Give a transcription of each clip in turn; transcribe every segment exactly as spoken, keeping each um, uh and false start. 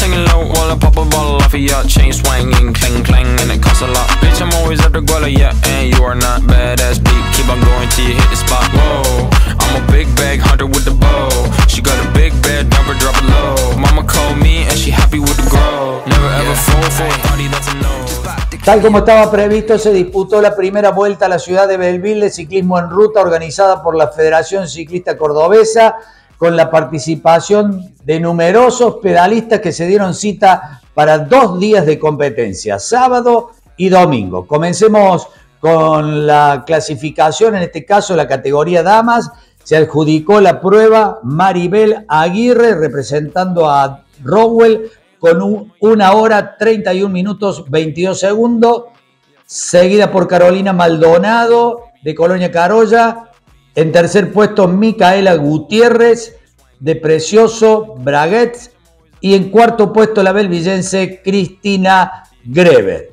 singing low while I pop a bottle off of ya. Chain swinging, clang clang, and it costs a lot. Bitch, I'm always at the guala, yeah, and you are not badass beat. Keep on going till you hit the spot. Whoa, I'm a big bag hunter with the bow. She got a big bed, number drop it low. Mama called me and she happy with the grow. Never ever fall for a party that's a no. Tal como estaba previsto, se disputó la primera vuelta a la ciudad de Belleville de ciclismo en ruta organizada por la Federación Ciclista Cordobesa, con la participación de numerosos pedalistas que se dieron cita para dos días de competencia, sábado y domingo. Comencemos con la clasificación, en este caso la categoría damas. Se adjudicó la prueba Maribel Aguirre representando a Rowell con un, una hora treinta y un minutos veintidós segundos, seguida por Carolina Maldonado de Colonia Carolla. En tercer puesto, Micaela Gutiérrez de Precioso Braguet. Y en cuarto puesto, la belvillense Cristina Greber.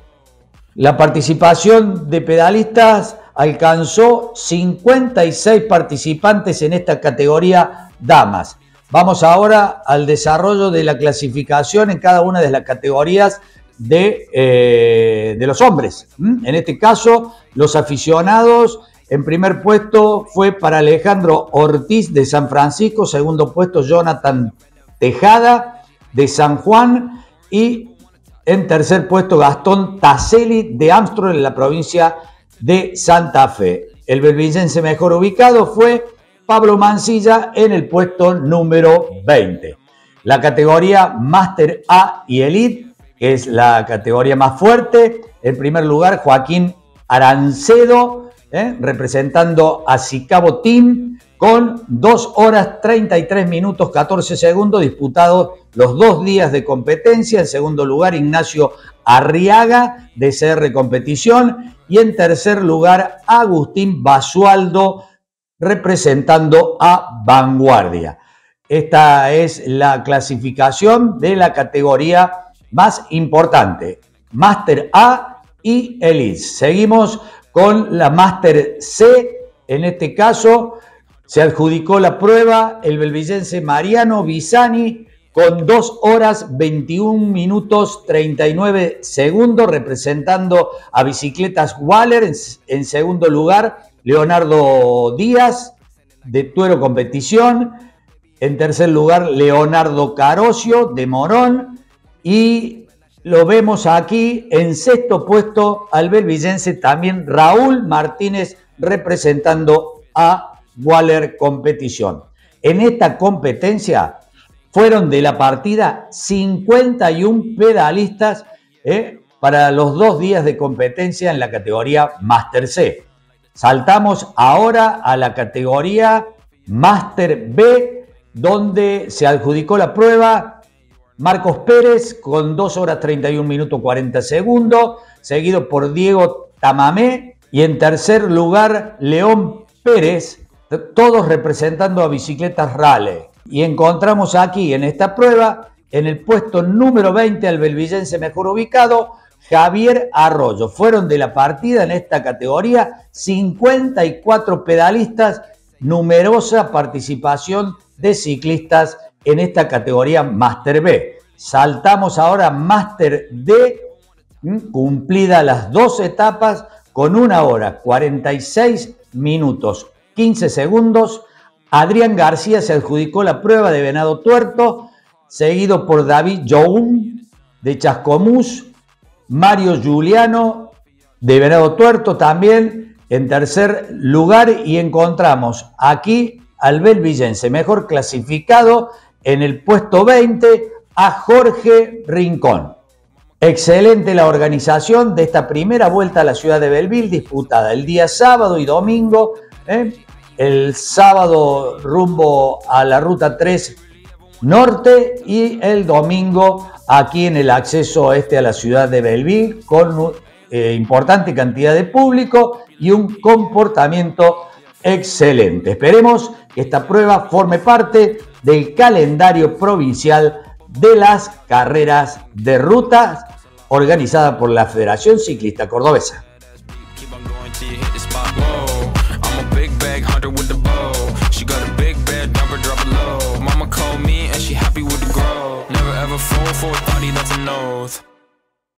La participación de pedalistas alcanzó cincuenta y seis participantes en esta categoría damas. Vamos ahora al desarrollo de la clasificación en cada una de las categorías de, eh, de los hombres. ¿Mm? En este caso, los aficionados, en primer puesto fue para Alejandro Ortiz de San Francisco, segundo puesto Jonathan Tejada de San Juan y en tercer puesto Gastón Taselli de Amstrol en la provincia de Santa Fe. El belvillense mejor ubicado fue Pablo Mancilla en el puesto número veinte. La categoría Master A y Elite, que es la categoría más fuerte, en primer lugar Joaquín Arancedo, eh, representando a Sicabo Team, con dos horas treinta y tres minutos catorce segundos, disputados los dos días de competencia. En segundo lugar, Ignacio Arriaga de C R Competición. Y en tercer lugar, Agustín Basualdo, representando a Vanguardia. Esta es la clasificación de la categoría más importante, Master A y Elite. Seguimos con la Master C. En este caso se adjudicó la prueba el belvillense Mariano Bisani con dos horas veintiún minutos treinta y nueve segundos, representando a Bicicletas Waller. En, en segundo lugar, Leonardo Díaz de Tuero Competición. En tercer lugar, Leonardo Carocio de Morón. Y lo vemos aquí en sexto puesto al belvillense también Raúl Martínez, representando a Waller Competición. En esta competencia fueron de la partida cincuenta y uno pedalistas eh, para los dos días de competencia en la categoría Master C. Saltamos ahora a la categoría Master B, donde se adjudicó la prueba Marcos Pérez con dos horas treinta y un minutos cuarenta segundos, seguido por Diego Tamamé, y en tercer lugar León Pérez, todos representando a Bicicletas Raleigh. Y encontramos aquí en esta prueba, en el puesto número veinte, al belvillense mejor ubicado, Javier Arroyo. Fueron de la partida en esta categoría cincuenta y cuatro pedalistas, numerosa participación de ciclistas en esta categoría Master B. Saltamos ahora a Master D, cumplidas las dos etapas, con una hora cuarenta y seis minutos quince segundos. Adrián García se adjudicó la prueba de Venado Tuerto, seguido por David Young de Chascomús, Mario Giuliano de Venado Tuerto también en tercer lugar, y encontramos aquí al belvillense mejor clasificado en el puesto veinte a Jorge Rincón. Excelente la organización de esta primera vuelta a la ciudad de Belleville, disputada el día sábado y domingo. ¿eh? El sábado rumbo a la Ruta tres Norte y el domingo aquí en el acceso este a la ciudad de Belleville, con eh, importante cantidad de público y un comportamiento excelente. Esperemos que esta prueba forme parte del calendario provincial de las carreras de ruta organizada por la Federación Ciclista Cordobesa. four, four thirty, that's an oath.